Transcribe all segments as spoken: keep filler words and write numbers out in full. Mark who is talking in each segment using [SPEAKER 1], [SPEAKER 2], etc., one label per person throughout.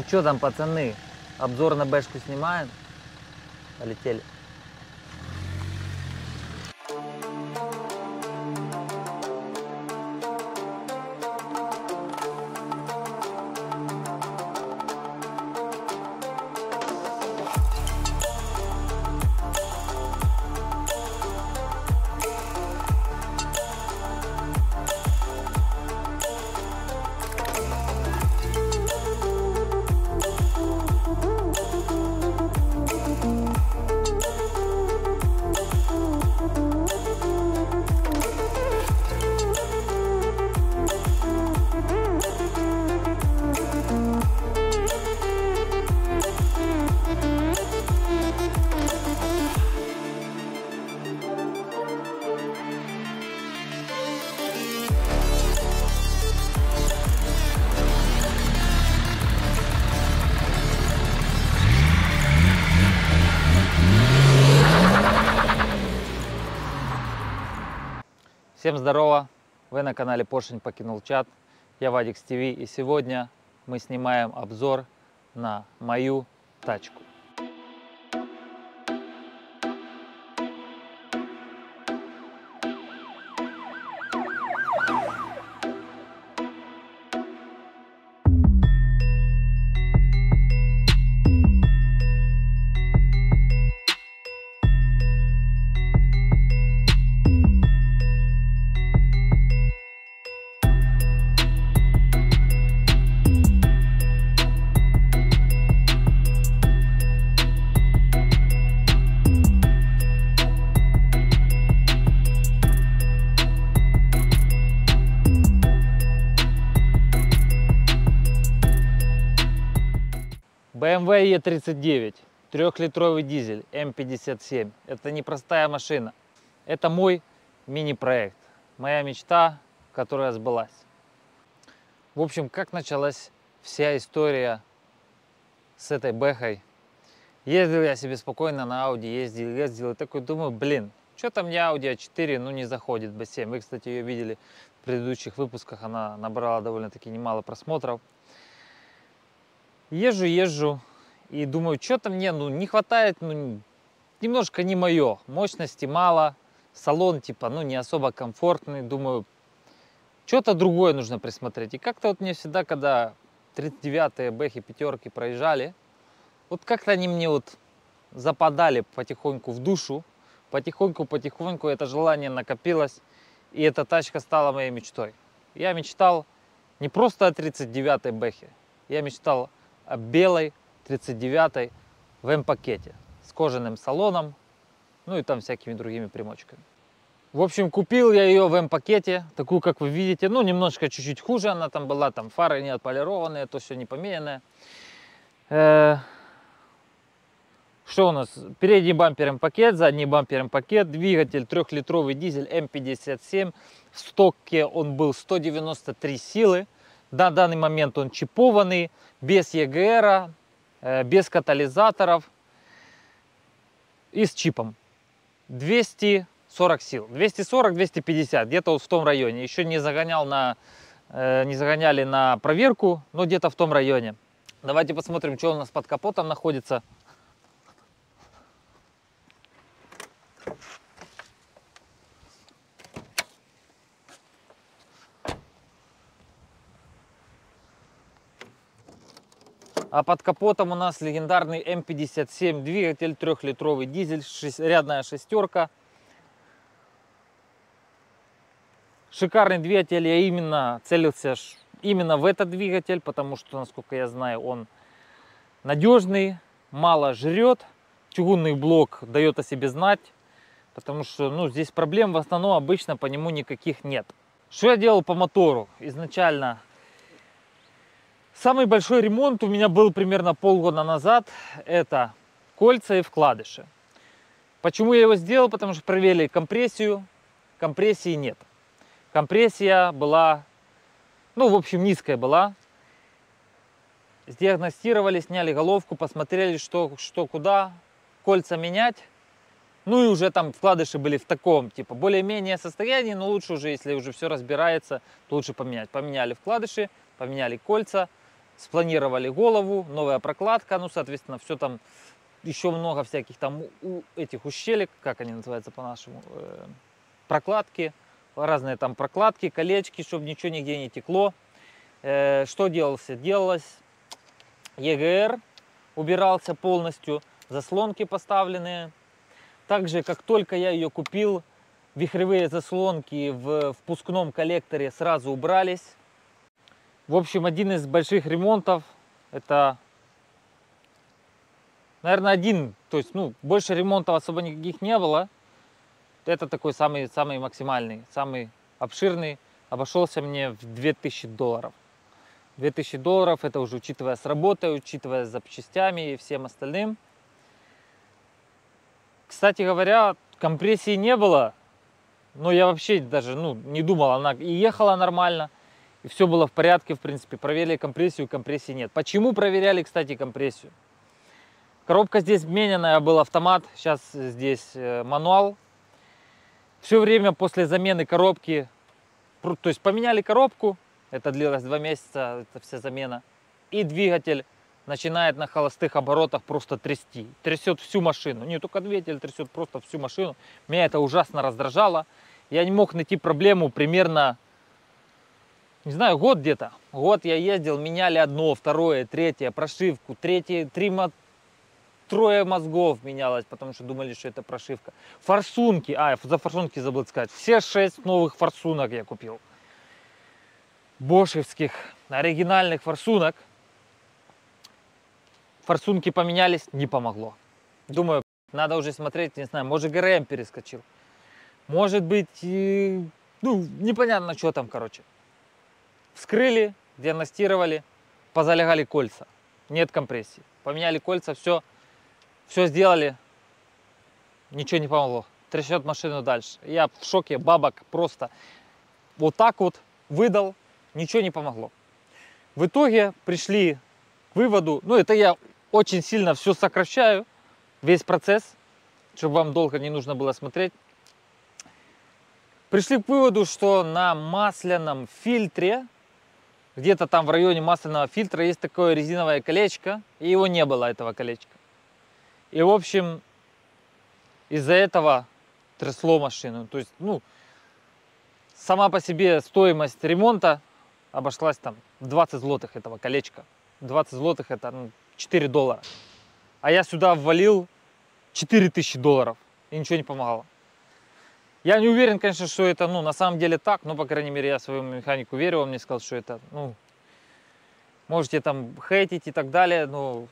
[SPEAKER 1] что там, пацаны? Обзор на бэшку снимаем? Полетели. Всем здорово! Вы на канале Поршень покинул чат. Я Вадикс ти ви, и сегодня мы снимаем обзор на мою тачку. бэ эм вэ е тридцать девять, трехлитровый дизель эм пятьдесят семь. Это не простая машина. Это мой мини-проект. Моя мечта, которая сбылась. В общем, как началась вся история с этой бэхой. Ездил я себе спокойно на Audi, ездил, ездил. И такой думаю, блин, что-то мне Audi а четыре, ну, не заходит бэ семь. Вы, кстати, ее видели в предыдущих выпусках. Она набрала довольно-таки немало просмотров. Езжу, езжу и думаю, что-то мне ну, не хватает, ну, немножко не мое, мощности мало, салон типа, ну, не особо комфортный, думаю, что-то другое нужно присмотреть. И как-то вот мне всегда, когда тридцать девятые бэхи, пятерки проезжали, вот как-то они мне вот западали потихоньку в душу, потихоньку-потихоньку это желание накопилось, и эта тачка стала моей мечтой. Я мечтал не просто о тридцать девятой бэхе, я мечтал о белой тридцать девятой в М-пакете с кожаным салоном, ну и там всякими другими примочками. В общем, купил я ее в М-пакете, такую, как вы видите, ну немножко чуть-чуть хуже она там была, там фары не отполированные, то все не поменянное. Э-э- что у нас? Передний бампер М-пакет, задний бампер М-пакет, двигатель трехлитровый дизель эм пятьдесят семь, в стоке он был сто девяносто три силы. На данный момент он чипованный, без е гэ эра, э, без катализаторов и с чипом. двести сорок сил. двести сорок — двести пятьдесят, где-то вот в том районе. Еще не, загонял на, э, не загоняли на проверку, но где-то в том районе. Давайте посмотрим, что у нас под капотом находится. А под капотом у нас легендарный эм пятьдесят семь двигатель, трехлитровый дизель, рядная шестерка. Шикарный двигатель, я именно целился именно в этот двигатель, потому что, насколько я знаю, он надежный, мало жрет. Чугунный блок дает о себе знать, потому что ну, здесь проблем в основном обычно по нему никаких нет. Что я делал по мотору? Изначально самый большой ремонт у меня был примерно полгода назад. Это кольца и вкладыши. Почему я его сделал? Потому что проверили компрессию. Компрессии нет. Компрессия была, ну, в общем, низкая была. Сдиагностировали, сняли головку, посмотрели, что, что куда. Кольца менять. Ну и уже там вкладыши были в таком, типа, более-менее состоянии, но лучше уже, если уже все разбирается, то лучше поменять. Поменяли вкладыши, поменяли кольца. спланировали голову, новая прокладка, ну, соответственно, все там, еще много всяких там у, этих ущелек, как они называются по-нашему, э, прокладки, разные там прокладки, колечки, чтобы ничего нигде не текло. Э, что делался? Делалось е гэ эр, убирался полностью, заслонки поставленные. Также, как только я ее купил, вихревые заслонки в впускном коллекторе сразу убрались. В общем, один из больших ремонтов, это, наверное, один, то есть, ну, больше ремонтов особо никаких не было. Это такой самый, самый максимальный, самый обширный, обошелся мне в две тысячи долларов. две тысячи долларов, это уже учитывая с работой, учитывая с запчастями и всем остальным. Кстати говоря, компрессии не было, но я вообще даже ну, не думал, она и ехала нормально, и все было в порядке, в принципе. Проверили компрессию, компрессии нет. Почему проверяли, кстати, компрессию? Коробка здесь мененная, был автомат, сейчас здесь мануал. Все время после замены коробки, то есть поменяли коробку, это длилось два месяца, это вся замена, и двигатель начинает на холостых оборотах просто трясти. Трясет всю машину. Не только двигатель, трясет просто всю машину. Меня это ужасно раздражало. Я не мог найти проблему примерно, не знаю, год где-то. Год я ездил, меняли одно, второе, третье, прошивку, третье, три, трое мозгов менялось, потому что думали, что это прошивка. Форсунки, а, за форсунки забыл сказать. Все шесть новых форсунок я купил. Бошевских, оригинальных форсунок. Форсунки поменялись, не помогло. Думаю, надо уже смотреть, не знаю, может гэ эр эм перескочил. Может быть, и, ну, непонятно, что там, короче. Вскрыли, диагностировали, позалягали кольца. Нет компрессии. Поменяли кольца, все, все сделали. Ничего не помогло. Трясет машину дальше. Я в шоке, бабок просто вот так вот выдал, ничего не помогло. В итоге пришли к выводу, ну это я очень сильно все сокращаю, весь процесс, чтобы вам долго не нужно было смотреть. Пришли к выводу, что на масляном фильтре, где-то там в районе масляного фильтра есть такое резиновое колечко, и его не было, этого колечка. И в общем, из-за этого трясло машину. То есть, ну, сама по себе стоимость ремонта обошлась там в двадцать злотых этого колечка. двадцать злотых это ну, четыре доллара. А я сюда ввалил четыре тысячи долларов. И ничего не помогало. Я не уверен, конечно, что это ну, на самом деле так. Но, по крайней мере, я своему механику верю. Он мне сказал, что это, ну, можете там хейтить и так далее. Но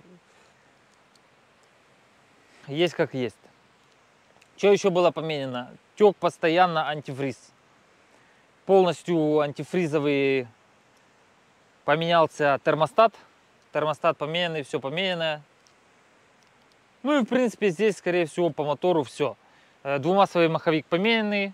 [SPEAKER 1] есть как есть. Что еще было поменено? Тек постоянно антифриз. Полностью антифризовый поменялся термостат. Термостат поменянный, все поменянное. Ну и в принципе здесь, скорее всего, по мотору все. Двумасовый маховик поменянный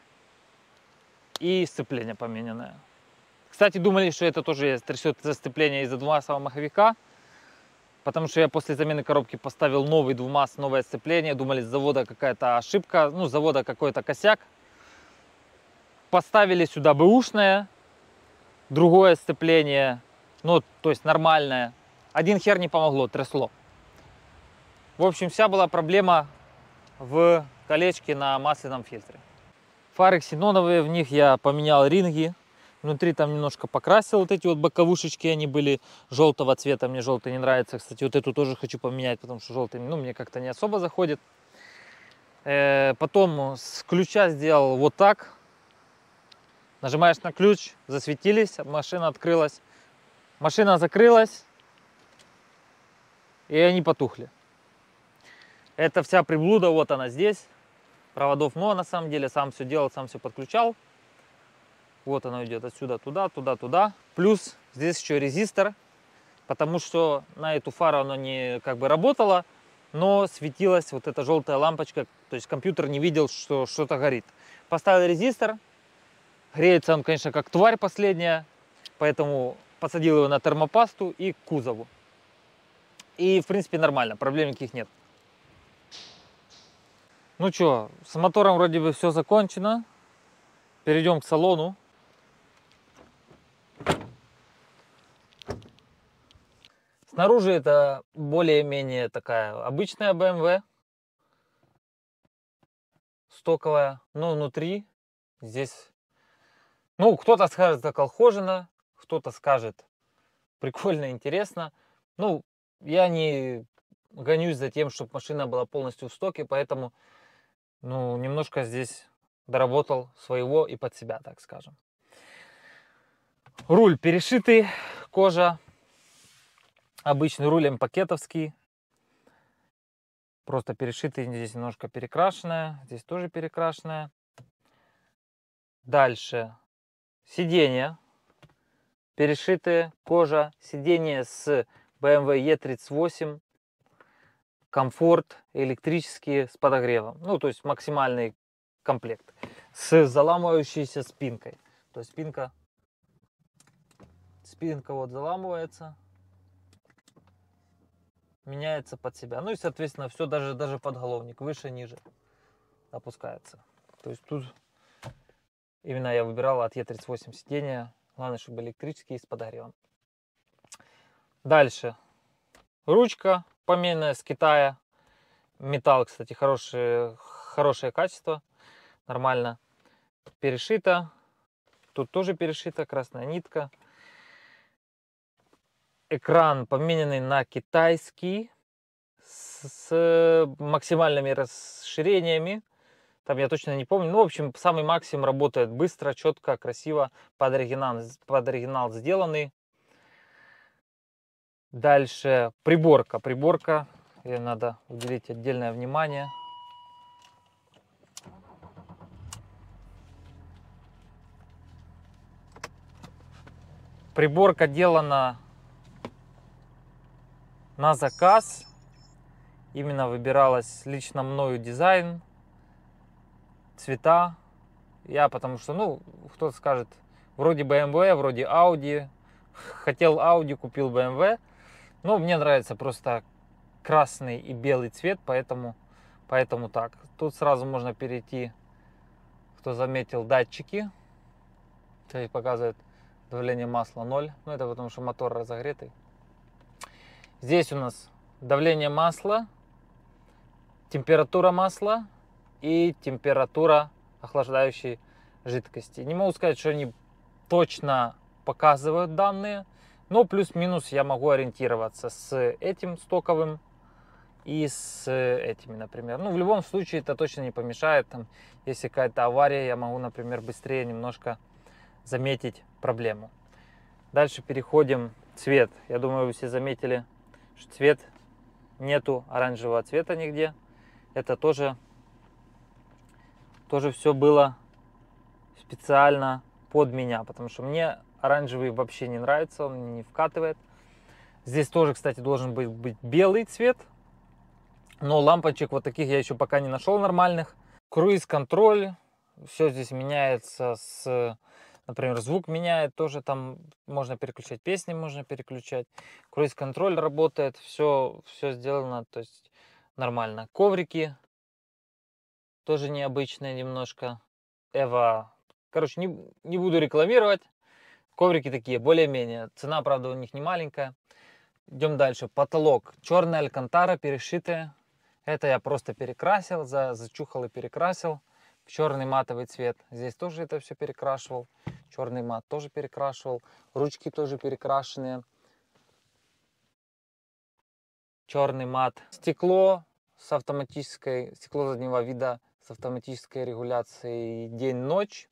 [SPEAKER 1] и сцепление поменянное. Кстати, думали, что это тоже трясет сцепление из-за двумасового маховика. Потому что я после замены коробки поставил новый двумас, новое сцепление. Думали, с завода какая-то ошибка, ну, с завода какой-то косяк. Поставили сюда бэушное, другое сцепление, ну, то есть нормальное. Один хер не помогло, трясло. В общем, вся была проблема в колечке на масляном фильтре. Фары ксеноновые, в них я поменял ринги. Внутри там немножко покрасил вот эти вот боковушечки, они были желтого цвета, мне желтый не нравится. Кстати, вот эту тоже хочу поменять, потому что желтый, ну, мне как-то не особо заходит. Э, потом с ключа сделал вот так. Нажимаешь на ключ, засветились, машина открылась. Машина закрылась, и они потухли. Это вся приблуда, вот она здесь. Проводов много на самом деле, сам все делал, сам все подключал. Вот оно идет отсюда туда, туда, туда. Плюс здесь еще резистор, потому что на эту фару оно не как бы работало, но светилась вот эта желтая лампочка, то есть компьютер не видел, что что-то горит. Поставил резистор, греется он, конечно, как тварь последняя, поэтому посадил его на термопасту и к кузову. И, в принципе, нормально, проблем никаких нет. Ну что, с мотором вроде бы все закончено. Перейдем к салону. Снаружи это более-менее такая обычная бэ эм вэ. Стоковая. Но внутри здесь... Ну, кто-то скажет, как колхозно, кто-то скажет, прикольно, интересно. Ну, я не гонюсь за тем, чтобы машина была полностью в стоке, поэтому, ну, немножко здесь доработал своего и под себя, так скажем. Руль перешитый, кожа. Обычный руль м-пакетовский. Просто перешитый, здесь немножко перекрашенная, здесь тоже перекрашенная. Дальше. Сиденье. Перешитые, кожа. Сиденье с бэ эм вэ е тридцать восемь. Комфорт, электрические, с подогревом. Ну, то есть максимальный комплект. С заламывающейся спинкой. То есть спинка, спинка вот заламывается. Меняется под себя. Ну и, соответственно, все, даже, даже подголовник выше, ниже опускается. То есть тут именно я выбирал от е тридцать восемь сиденья. Главное, чтобы электрические с подогревом. Дальше. Ручка поменная с Китая. Металл, кстати, хорошее, хорошее качество. Нормально. Перешито. Тут тоже перешито. Красная нитка. Экран поменянный на китайский. С, с максимальными расширениями. Там я точно не помню. Ну, в общем, самый максимум работает быстро, четко, красиво. Под оригинал, под оригинал сделанный. Дальше приборка. Приборка. Ей надо уделить отдельное внимание. Приборка делана на заказ. Именно выбиралась лично мною дизайн, цвета. Я потому что, ну, кто-то скажет, вроде бэ эм вэ, вроде Audi. Хотел Audi, купил бэ эм вэ. Но мне нравится просто красный и белый цвет, поэтому, поэтому так. Тут сразу можно перейти, кто заметил, датчики. То показывает давление масла ноль. Ну, это потому что мотор разогретый. Здесь у нас давление масла, температура масла и температура охлаждающей жидкости. Не могу сказать, что они точно показывают данные, но плюс-минус я могу ориентироваться с этим стоковым и с этими, например. Ну, в любом случае это точно не помешает. Там, если какая-то авария, я могу, например, быстрее немножко заметить проблему. Дальше переходим. Цвет. Я думаю, вы все заметили, что цвет, нету оранжевого цвета нигде. Это тоже, тоже все было специально под меня, потому что мне оранжевый вообще не нравится, он не вкатывает. Здесь тоже, кстати, должен быть, быть белый цвет, но лампочек вот таких я еще пока не нашел нормальных. Круиз-контроль, все здесь меняется с... Например, звук меняет, тоже там можно переключать песни, можно переключать. Круиз-контроль работает, все, все сделано, то есть нормально. Коврики тоже необычные немножко. Эва, короче, не, не буду рекламировать. Коврики такие, более-менее. Цена, правда, у них не маленькая. Идем дальше. Потолок. Черная алькантара, перешитая. Это я просто перекрасил, за, зачухал и перекрасил. В черный матовый цвет. Здесь тоже это все перекрашивал. Черный мат тоже перекрашивал. Ручки тоже перекрашенные. Черный мат. Стекло с автоматической, стекло заднего вида с автоматической регуляцией день-ночь.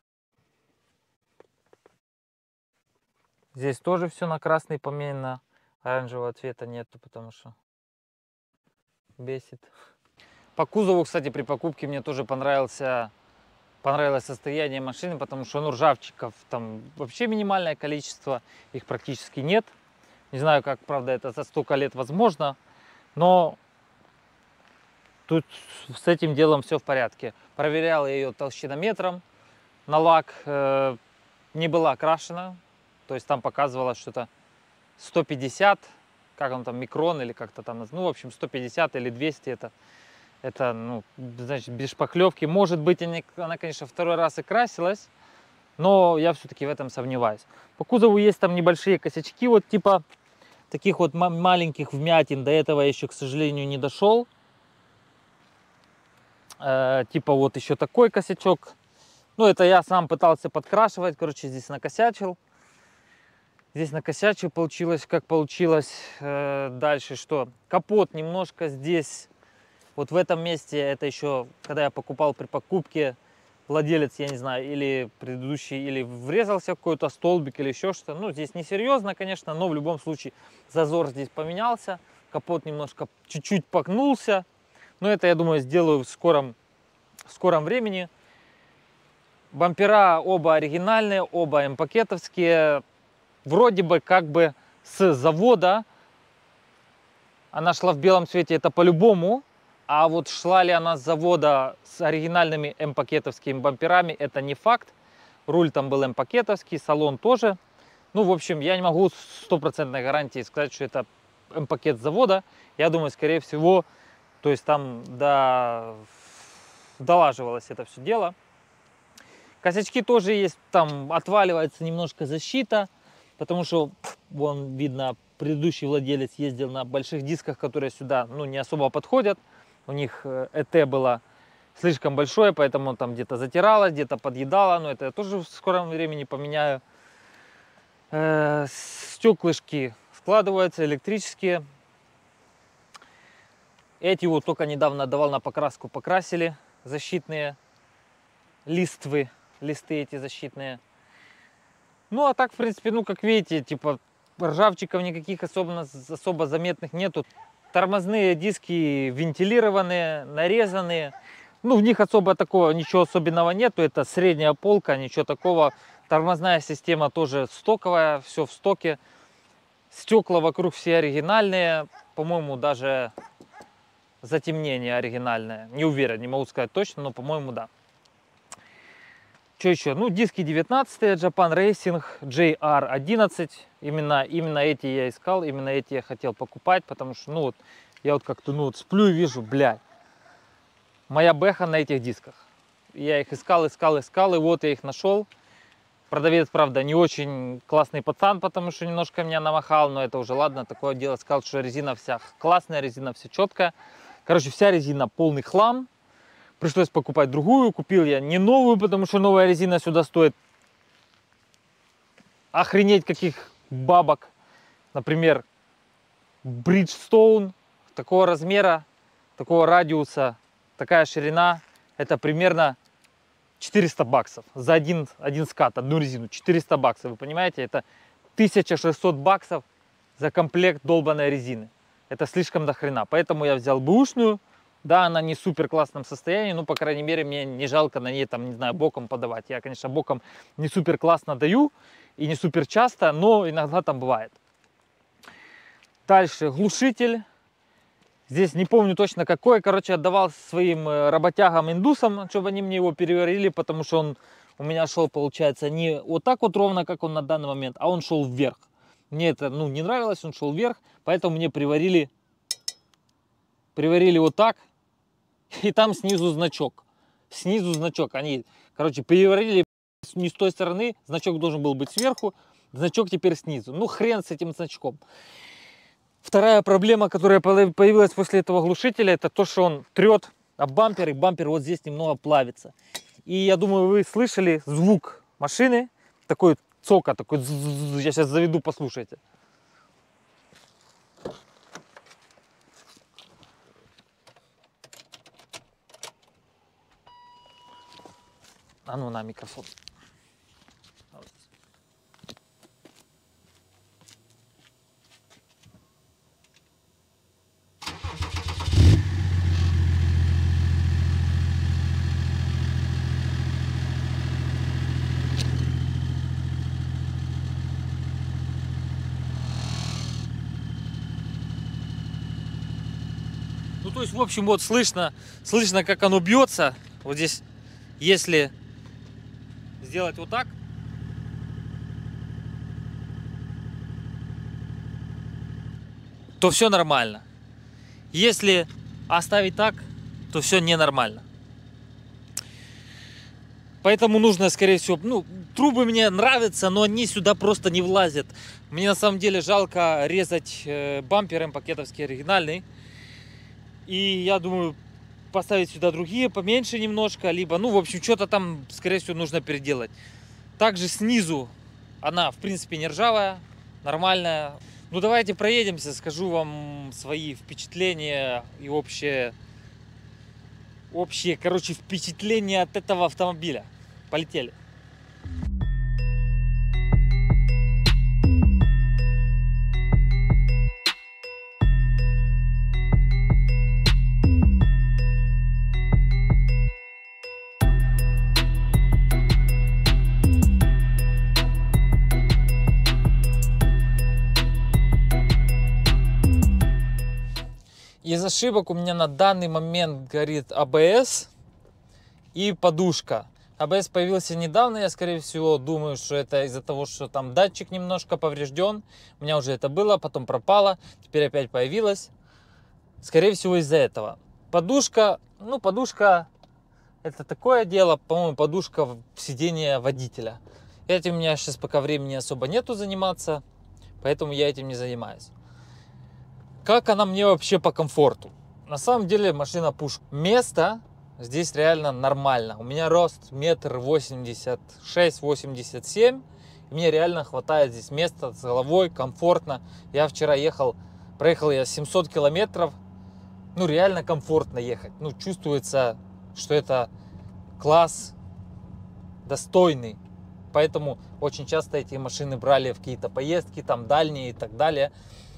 [SPEAKER 1] Здесь тоже все на красный поменяно. Оранжевого цвета нету, потому что бесит. По кузову, кстати, при покупке мне тоже понравился Понравилось состояние машины, потому что ну, ржавчиков там вообще минимальное количество, их практически нет. Не знаю, как, правда, это за столько лет возможно, но тут с этим делом все в порядке. Проверял я ее толщинометром, на лак э, не была окрашена, то есть там показывалось что-то сто пятьдесят, как он там, микрон или как-то там, ну, в общем, сто пятьдесят или двести это. Это, ну, значит, без шпаклевки. Может быть, она, конечно, второй раз и красилась, но я все-таки в этом сомневаюсь. По кузову есть там небольшие косячки, вот типа таких вот маленьких вмятин до этого я еще, к сожалению, не дошел. Э, типа вот еще такой косячок. Ну, это я сам пытался подкрашивать. Короче, здесь накосячил. Здесь накосячил, получилось, как получилось. Э, дальше что? Капот немножко здесь, вот в этом месте, это еще, когда я покупал при покупке, владелец, я не знаю, или предыдущий, или врезался в какой-то столбик, или еще что-то. Ну, здесь не серьезно, конечно, но в любом случае зазор здесь поменялся. Капот немножко, чуть-чуть погнулся. Но это, я думаю, сделаю в скором, в скором времени. Бампера оба оригинальные, оба эм-пакетовские. Вроде бы как бы с завода. Она шла в белом цвете, это по-любому. А вот шла ли она с завода с оригинальными эм-пакетовскими бамперами, это не факт. Руль там был эм-пакетовский, салон тоже. Ну, в общем, я не могу с стопроцентной гарантией сказать, что это эм-пакет завода. Я думаю, скорее всего, то есть там до... долаживалось это все дело. Косячки тоже есть, там отваливается немножко защита, потому что, вон, видно, предыдущий владелец ездил на больших дисках, которые сюда, ну, не особо подходят. У них ЭТ было слишком большое, поэтому там где-то затиралось, где-то подъедало. Но это я тоже в скором времени поменяю. Э, стеклышки складываются, электрические. Эти вот только недавно давал на покраску, покрасили. Защитные листвы, листы эти защитные. Ну, а так, в принципе, ну, как видите, типа, ржавчиков никаких особо, особо заметных нету. Тормозные диски вентилированные, нарезанные. Ну, в них особо такого, ничего особенного нету. Это средняя полка, ничего такого. Тормозная система тоже стоковая, все в стоке. Стекла вокруг все оригинальные. По-моему, даже затемнение оригинальное. Не уверен, не могу сказать точно, но, по-моему, да. Что еще? Ну, диски девятнадцатые, Japan Racing, джей ар одиннадцать. Именно, именно эти я искал, именно эти я хотел покупать, потому что, ну, вот, я вот как-то, ну, вот сплю и вижу, блядь, моя бэха на этих дисках. Я их искал, искал, искал, и вот я их нашел. Продавец, правда, не очень классный пацан, потому что немножко меня намахал, но это уже ладно, такое дело. Сказал, что резина вся классная, резина вся четкая. Короче, вся резина полный хлам. Пришлось покупать другую, купил я не новую, потому что новая резина сюда стоит охренеть каких бабок. Например, Bridgestone такого размера, такого радиуса, такая ширина, это примерно четыреста баксов за один, один скат, одну резину, четыреста баксов, вы понимаете, это тысяча шестьсот баксов за комплект долбаной резины. Это слишком до хрена, поэтому я взял бэушную. Да, она не в супер классном состоянии, но, по крайней мере, мне не жалко на ней, там, не знаю, боком подавать. Я, конечно, боком не супер классно даю и не супер часто, но иногда там бывает. Дальше глушитель. Здесь не помню точно какой. Короче, отдавал своим работягам-индусам, чтобы они мне его переварили, потому что он у меня шел, получается, не вот так вот ровно, как он на данный момент, а он шел вверх. Мне это, ну, не нравилось, он шел вверх, поэтому мне приварили, приварили вот так. И там снизу значок. Снизу значок. Они, короче, переварили не с той стороны. Значок должен был быть сверху. Значок теперь снизу. Ну, хрен с этим значком. Вторая проблема, которая появилась после этого глушителя, это то, что он трет об бампер. И бампер вот здесь немного плавится. И я думаю, вы слышали звук машины. Такой цока, такой. Я сейчас заведу, послушайте. А ну на микрофон. Ну, то есть, в общем, вот слышно, слышно, как оно бьется. Вот здесь, если сделать вот так, то все нормально. Если оставить так, то все ненормально. Поэтому нужно, скорее всего, ну, трубы мне нравятся, но они сюда просто не влазят. Мне на самом деле жалко резать э, бампер М-пакетовский оригинальный. И я думаю поставить сюда другие, поменьше немножко, либо, ну, в общем, что-то там, скорее всего, нужно переделать. Также снизу она, в принципе, не ржавая, нормальная. Ну, давайте проедемся, скажу вам свои впечатления и общее, общее, короче, впечатления от этого автомобиля. Полетели. Из ошибок у меня на данный момент горит А Бэ Эс и подушка. А Бэ Эс появился недавно, я, скорее всего, думаю, что это из-за того, что там датчик немножко поврежден. У меня уже это было, потом пропало, теперь опять появилось. Скорее всего, из-за этого. Подушка, ну, подушка, это такое дело, по-моему, подушка в сиденье водителя. Этим у меня сейчас пока времени особо нету заниматься, поэтому я этим не занимаюсь. Как она мне вообще по комфорту? На самом деле машина пуш. Место здесь реально нормально. У меня рост метр восемьдесят шесть — восемьдесят семь. Мне реально хватает здесь места с головой, комфортно. Я вчера ехал, проехал я семьсот километров. Ну, реально комфортно ехать. Ну, чувствуется, что это класс достойный. Поэтому очень часто эти машины брали в какие-то поездки, там дальние и так далее.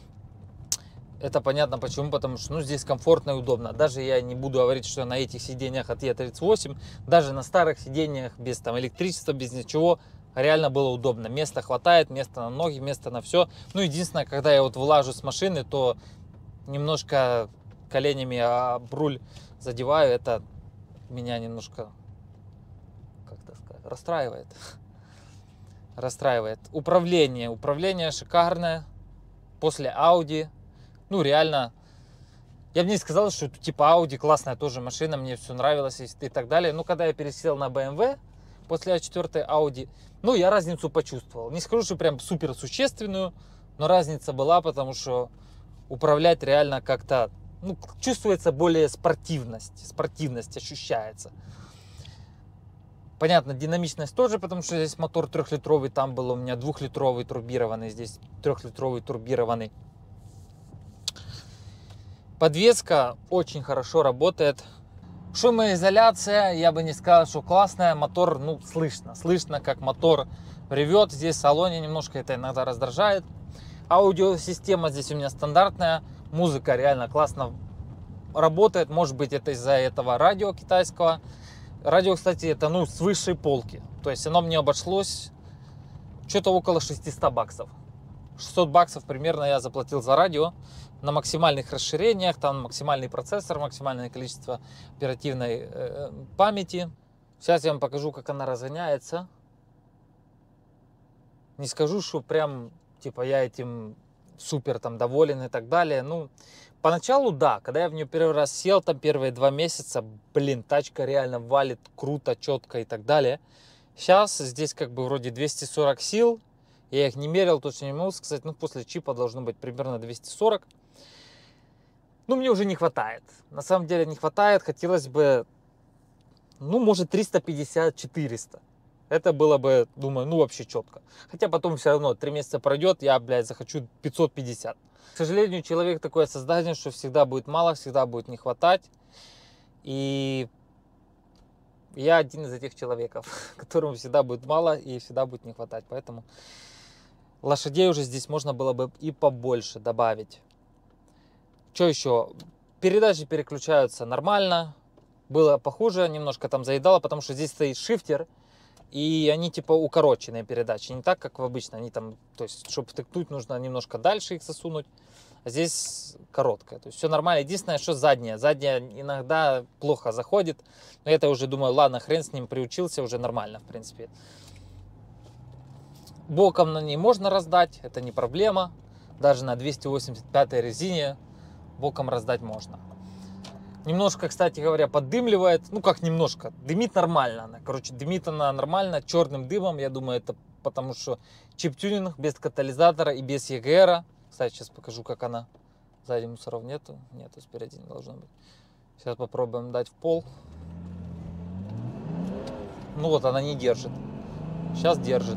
[SPEAKER 1] Это понятно почему, потому что, ну, здесь комфортно и удобно. Даже я не буду говорить, что на этих сиденьях от Е тридцать восемь, даже на старых сиденьях без там электричества, без ничего, реально было удобно. Места хватает, места на ноги, места на все. Ну, единственное, когда я вот вылажу с машины, то немножко коленями об руль задеваю, это меня немножко, как так сказать, расстраивает. Расстраивает. Управление. Управление шикарное. После Audi. Ну, реально, я бы не сказал, что типа Audi классная тоже машина, мне все нравилось и так далее. Но когда я пересел на Бэ Эм Вэ после А четыре Audi, ну, я разницу почувствовал. Не скажу, что прям супер существенную, но разница была, потому что управлять реально как-то, ну, чувствуется более спортивность, спортивность ощущается. Понятно, динамичность тоже, потому что здесь мотор трехлитровый, там был у меня двухлитровый турбированный, здесь трехлитровый турбированный. Подвеска очень хорошо работает. Шумоизоляция, я бы не сказал, что классная. Мотор, ну, слышно. Слышно, как мотор ревет. Здесь в салоне немножко это иногда раздражает. Аудиосистема здесь у меня стандартная. Музыка реально классно работает. Может быть, это из-за этого радио китайского. Радио, кстати, это, ну, с высшей полки. То есть оно мне обошлось что-то около шестисот баксов. шестьсот баксов примерно я заплатил за радио. На максимальных расширениях, там максимальный процессор, максимальное количество оперативной э, памяти. Сейчас я вам покажу, как она разгоняется. Не скажу, что прям, типа, я этим супер там доволен и так далее. Ну, поначалу, да, когда я в нее первый раз сел, там первые два месяца, блин, тачка реально валит круто, четко и так далее. Сейчас здесь как бы вроде двести сорок сил. Я их не мерил, точно не могу сказать. Ну, после чипа должно быть примерно двести сорок. Ну, мне уже не хватает. На самом деле не хватает. Хотелось бы, ну, может, триста пятьдесят — четыреста. Это было бы, думаю, ну, вообще четко. Хотя потом все равно три месяца пройдет, я, блядь, захочу пятьсот пятьдесят. К сожалению, человек такое создание, что всегда будет мало, всегда будет не хватать. И я один из этих человеков, которому всегда будет мало и всегда будет не хватать. Поэтому лошадей уже здесь можно было бы и побольше добавить. Что еще? Передачи переключаются нормально. Было похуже, немножко там заедало, потому что здесь стоит шифтер. И они типа укороченные передачи. Не так, как в обычно. Они там, то есть, чтобы втыкнуть, нужно немножко дальше их засунуть. А здесь короткая. То есть все нормально. Единственное, что задняя. Задняя иногда плохо заходит. Но это уже думаю, ладно, хрен с ним, приучился, уже нормально, в принципе. Боком на ней можно раздать, это не проблема. Даже на двести восемьдесят пятой резине боком раздать можно. Немножко, кстати говоря, поддымливает. Ну, как немножко. Дымит нормально она. Короче, дымит она нормально, черным дымом. Я думаю, это потому что чип-тюнинг без катализатора и без и джи эр. Кстати, сейчас покажу, как она. Сзади мусоров нету. Нету, спереди не должно быть. Сейчас попробуем дать в пол. Ну вот, она не держит. Сейчас держит.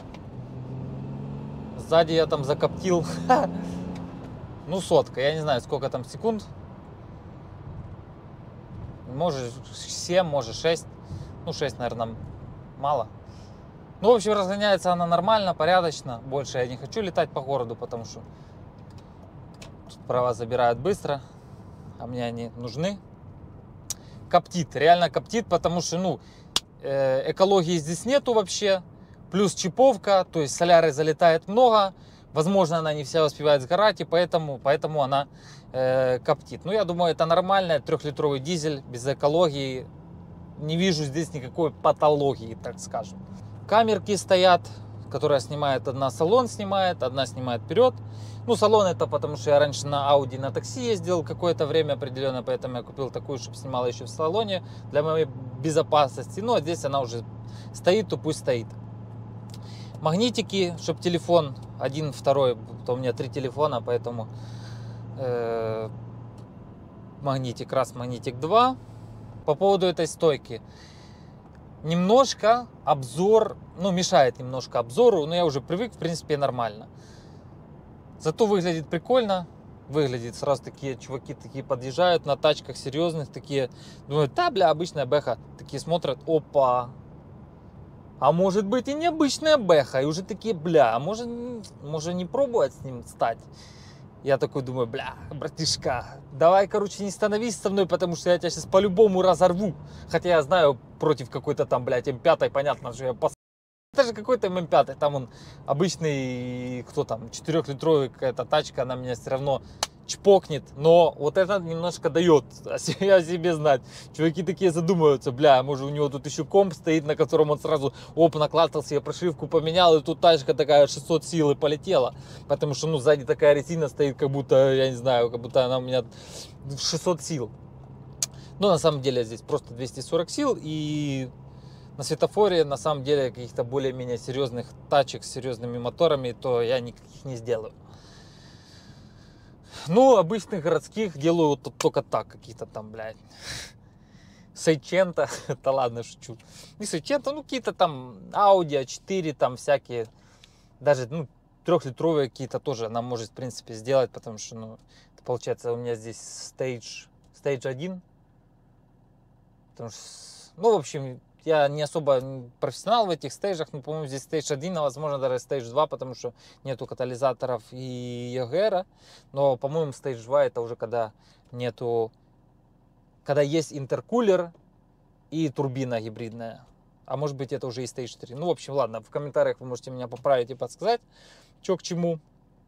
[SPEAKER 1] Сзади я там закоптил. Ну, сотка. Я не знаю, сколько там секунд. Может семь, может шесть. Ну, шесть, наверное, мало. Ну, в общем, разгоняется она нормально, порядочно. Больше я не хочу летать по городу, потому что права забирают быстро, а мне они нужны. Коптит, реально коптит, потому что, ну, экологии здесь нету вообще. Плюс чиповка, то есть соляры залетает много. Возможно, она не вся успевает сгорать, и поэтому, поэтому она э, коптит. Ну, я думаю, это нормально. Трехлитровый дизель без экологии. Не вижу здесь никакой патологии, так скажем. Камерки стоят, которая снимает, одна салон снимает, одна снимает вперед. Ну, салон это потому, что я раньше на Audi на такси ездил какое-то время определенно, поэтому я купил такую, чтобы снимала еще в салоне для моей безопасности. Ну, а здесь она уже стоит, то пусть стоит. Магнитики, чтобы телефон один, второй, то у меня три телефона, поэтому э, магнитик раз, магнитик два. По поводу этой стойки. Немножко обзор, ну, мешает немножко обзору, но я уже привык, в принципе, нормально. Зато выглядит прикольно. Выглядит, сразу такие чуваки такие подъезжают на тачках серьезных, такие думают, да, бля, обычная бэха. Такие смотрят, опа. А может быть и необычная бэха. И уже такие, бля, а может, может не пробовать с ним стать? Я такой думаю, бля, братишка, давай, короче, не становись со мной, потому что я тебя сейчас по-любому разорву. Хотя я знаю, против какой-то там, блядь, эм пять, понятно, что я пос... Это же какой-то эм пять, там он обычный, кто там, четырехлитровый какая-то тачка, она меня все равно чпокнет, но вот это немножко дает о себе, о себе знать. Чуваки такие задумываются, бля, может у него тут еще комп стоит, на котором он сразу оп, наклацал себе прошивку, поменял, и тут тачка такая шестьсот сил и полетела. Потому что, ну, сзади такая резина стоит, как будто, я не знаю, как будто она у меня шестьсот сил. Но на самом деле здесь просто двести сорок сил, и на светофоре, на самом деле, каких-то более-менее серьезных тачек с серьезными моторами, то я никаких не сделаю. Ну, обычных городских делаю вот только так, какие-то там, блядь, Сейчента, да ладно, шучу. Не Сейчента, ну, какие-то там Audi а четыре, там всякие, даже, ну, трехлитровые какие-то тоже она может, в принципе, сделать, потому что, ну, это, получается, у меня здесь стейдж, стейдж один. Потому что, ну, в общем, я не особо профессионал в этих стейджах, но, по-моему, здесь стейдж один, а возможно даже стейдж два, потому что нету катализаторов и и джи эр. Но, по-моему, стейдж два это уже когда нету, когда есть интеркулер и турбина гибридная. А может быть, это уже и стейдж три. Ну, в общем, ладно, в комментариях вы можете меня поправить и подсказать, что к чему.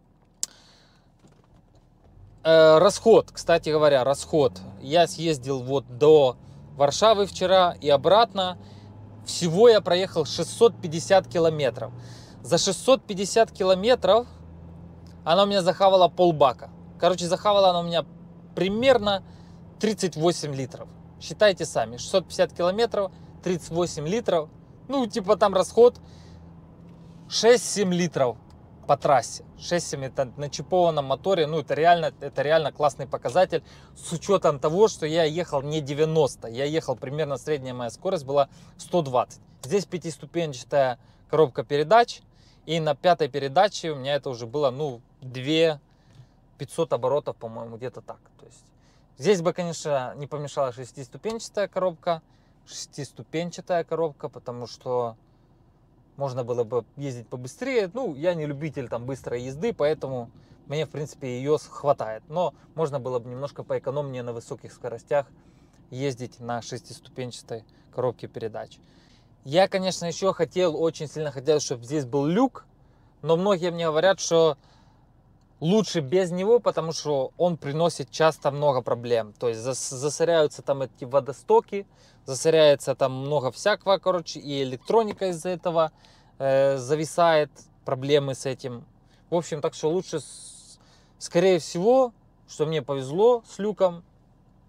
[SPEAKER 1] Э, расход, кстати говоря, расход. Я съездил вот до Варшавы вчера и обратно. Всего я проехал шестьсот пятьдесят километров. За шестьсот пятьдесят километров она у меня захавала полбака. Короче, захавала она у меня примерно тридцать восемь литров. Считайте сами. шестьсот пятьдесят километров, тридцать восемь литров. Ну, типа там расход шесть-семь литров по трассе. шесть-семь это на чипованном моторе. Ну, это реально, это реально классный показатель. С учетом того, что я ехал не девяносто. Я ехал примерно, средняя моя скорость была сто двадцать. Здесь пятиступенчатая коробка передач. И на пятой передаче у меня это уже было, ну, две тысячи пятьсот оборотов, по-моему, где-то так. То есть здесь бы, конечно, не помешала шестиступенчатая коробка. Шестиступенчатая коробка, потому что можно было бы ездить побыстрее. Ну, я не любитель там быстрой езды, поэтому мне, в принципе, ее хватает. Но можно было бы немножко поэкономнее на высоких скоростях ездить на шестиступенчатой коробке передач. Я, конечно, еще хотел, очень сильно хотел, чтобы здесь был люк, но многие мне говорят, что лучше без него, потому что он приносит часто много проблем. То есть засоряются там эти водостоки, засоряется там много всякого, короче, и электроника из-за этого э, зависает, проблемы с этим. В общем, так что лучше, скорее всего, что мне повезло с люком,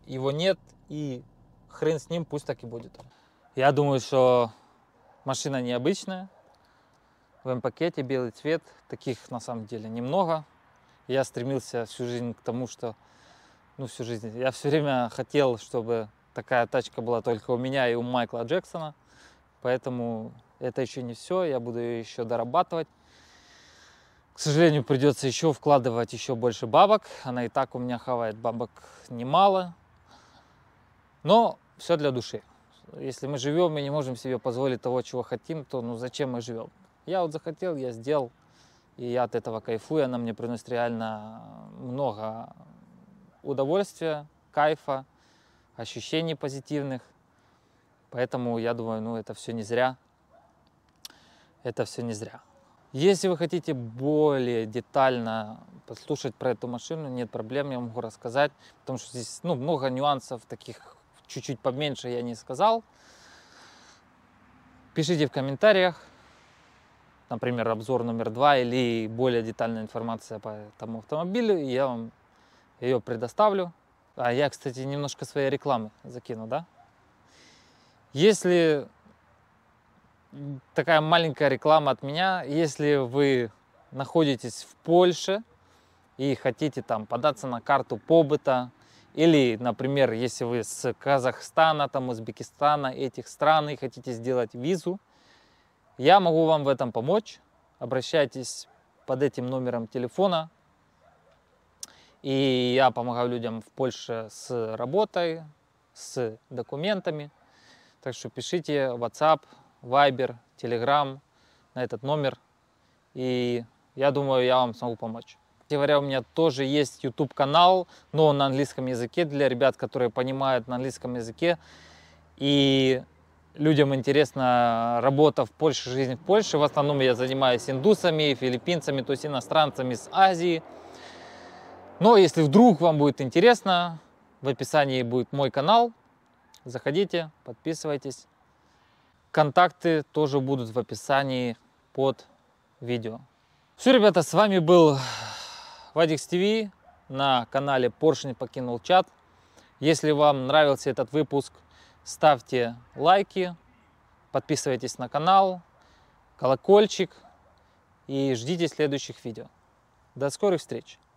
[SPEAKER 1] его нет, и хрен с ним, пусть так и будет. Я думаю, что машина необычная. В М-пакете белый цвет, таких на самом деле немного. Я стремился всю жизнь к тому, что, ну всю жизнь, я все время хотел, чтобы такая тачка была только у меня и у Майкла Джексона. Поэтому это еще не все, я буду ее еще дорабатывать. К сожалению, придется еще вкладывать еще больше бабок. Она и так у меня хавает бабок немало. Но все для души. Если мы живем и не можем себе позволить того, чего хотим, то ну зачем мы живем? Я вот захотел, я сделал. И я от этого кайфую. Она мне приносит реально много удовольствия, кайфа, ощущений позитивных. Поэтому я думаю, ну это все не зря. Это все не зря. Если вы хотите более детально послушать про эту машину, нет проблем, я могу рассказать. Потому что здесь ну, много нюансов, таких чуть-чуть поменьше я не сказал. Пишите в комментариях, например, обзор номер два или более детальная информация по этому автомобилю, и я вам ее предоставлю. А я, кстати, немножко своей рекламы закину, да? Если такая маленькая реклама от меня, если вы находитесь в Польше и хотите там податься на карту побыта, или, например, если вы с Казахстана, там, Узбекистана, этих стран и хотите сделать визу, я могу вам в этом помочь. Обращайтесь под этим номером телефона. И я помогаю людям в Польше с работой, с документами. Так что пишите WhatsApp, Viber, Telegram на этот номер. И я думаю, я вам смогу помочь. Кстати говоря, у меня тоже есть YouTube канал, но на английском языке, для ребят, которые понимают на английском языке. И людям интересна работа в Польше, жизнь в Польше. В основном я занимаюсь индусами, филиппинцами, то есть иностранцами с Азии. Но если вдруг вам будет интересно, в описании будет мой канал. Заходите, подписывайтесь. Контакты тоже будут в описании под видео. Все, ребята, с вами был Вадикс ТВ на канале Поршень покинул чат. Если вам нравился этот выпуск, ставьте лайки, подписывайтесь на канал, колокольчик и ждите следующих видео. До скорых встреч!